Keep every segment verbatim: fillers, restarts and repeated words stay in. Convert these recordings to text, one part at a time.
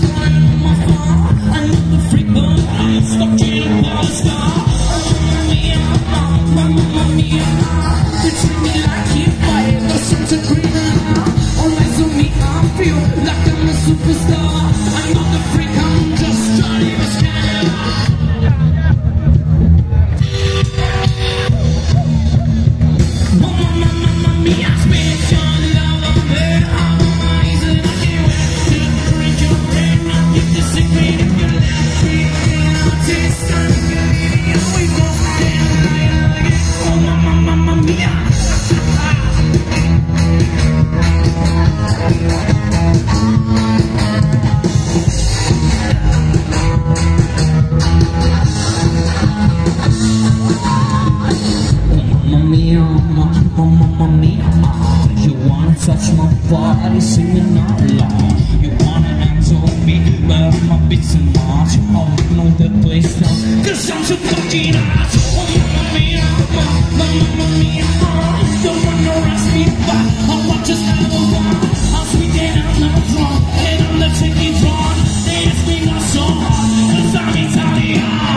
Mamma mia, you wanna touch my body, singing out loud. You wanna answer me, but I'm a bit too much. Oh, know the place now, cause I'm so fucking hot. Oh, mamma mia, mamma, mamma mia, don't wanna rush me back. I want just have a while. I'm sweet and I'm not drunk, and I'm not taking drunk. They ask me not so hard, cause I'm Italian.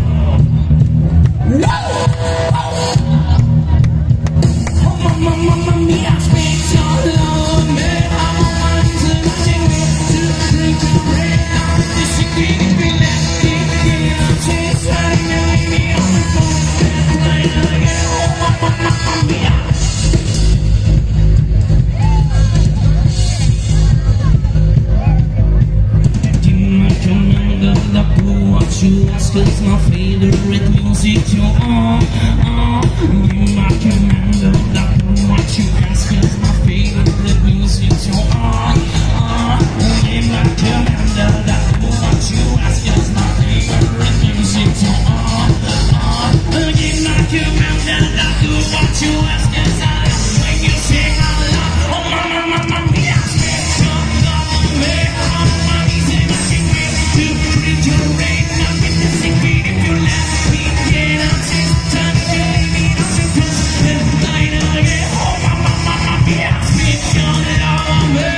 Mamma mia, speak your love me. I'm a man to take me to drink the rain. This is getting me left in the chase. I know me on the phone and right again. Oh, mamma mia. Dimmi comando da what you ask is my favorite music to on. Dimmi comando da what you ask is my favorite music to on. Dimmi comando da what you ask is my favorite music to on. Dimmi comando da what you ask is I when you sing out loud. Oh mamma mamma mia, speak your love me. I'm amazing, I can wait to drink your rain. I'm in the secret if you let me get out. It's time to leave me out to push the line again. Oh mamma mamma mia, speak your love me.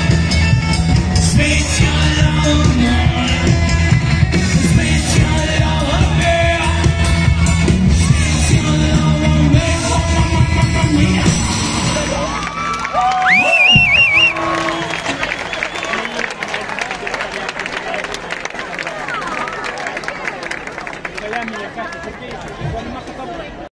Speak your love me. Speak your love me. Speak your love me. Oh mamma mamma mia. Kaya niya kasi, perché quando mi ha fatto